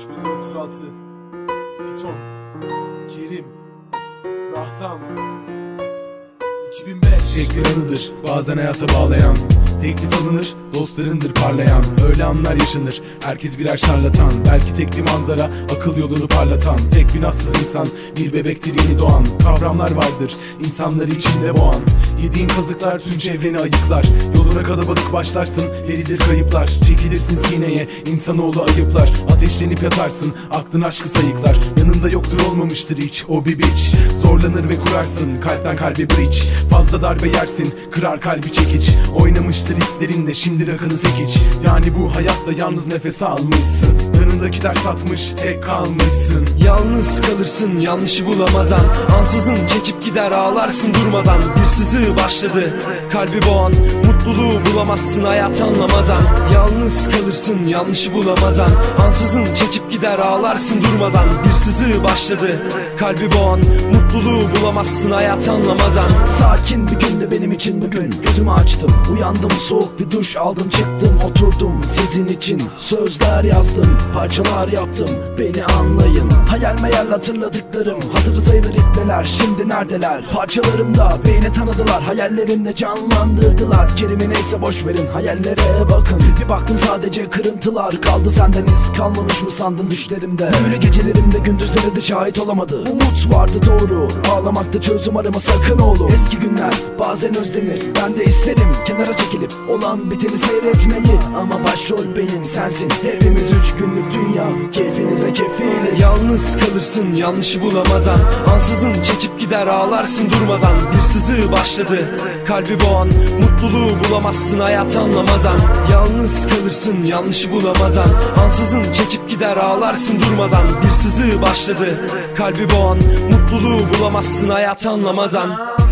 3406 Piton Kerim Rahtam 2005 Tek bir anıdır bazen hayata bağlayan, teklif alınır dostlarındır parlayan. Öyle anlar yaşanır herkes birer şarlatan, belki tek bir manzara akıl yolunu parlatan. Tek günahsız insan bir bebektir yeni doğan, kavramlar vardır insanları içinde boğan. Yediğin kazıklar tüm çevreni ayıklar, yoluna kalabalık başlarsın verilir kayıplar. Çekilirsin sineye insanoğlu ayıplar, ateşlenip yatarsın aklın aşkı sayıklar. Yanında yoktur olmamıştır hiç o bir biç, zorlanır ve kurarsın kalpten kalbe bridge. Fazla darbe yersin kırar kalbi çekiç, oynamıştır hislerinle şimdi rakını sekiç. Yani bu hayatta yalnız nefes almışsın, yanındakiler satmış tek kalmışsın. Yalnız kalırsın yanlışı bulamadan, ansızın çekip gider ağlarsın durmadan. Bir sızı başladı kalbi boğan, mutluluğu bulamazsın hayat anlamadan. Yalnız kalırsın yanlışı bulamadan, ansızın çekip gider ağlarsın durmadan. Bir sızı başladı kalbi boğan, mutluluğu bulamazsın hayat anlamadan. Sakin bir günde benim için bugün, gözümü açtım, uyandım, soğuk bir duş aldım, çıktım oturdum, sizin için sözler yazdım, parçalar yaptım, beni anlayın. Hayal meyal hatırladıklarım, hatırı sayılır ipneler, şimdi neredeler? Parçalarımda beni tanıdılar, hayallerimle canlandırdılar. Kerimi neyse boş verin, hayallere bakın. Bir baktım sadece kırıntılar kaldı, senden iz kalmamış mı sandın düşlerimde? Böyle gecelerimde gündüzlere de şahit olamadı. Umut vardı doğru, ağlamakta çözüm arama sakın oğlum. Eski günler bazen özlenir, ben de isterim kenara çekilip olan biteni seyretmeyi. Ama başrol benim, sensin, hepimiz 3 günlük dünya, keyfinize kefiliz. Yalnız kalırsın yanlışı bulamadan, ansızın çekip gider ağlarsın durmadan. Bir sızı başladı kalbi boğan, mutluluğu bulamazsın hayat anlamadan. Yalnız kalırsın yanlışı bulamadan, ansızın çekip gider ağlarsın durmadan. Bir sızı başladı kalbi boğan, mutluluğu bulamazsın hayat anlamadan.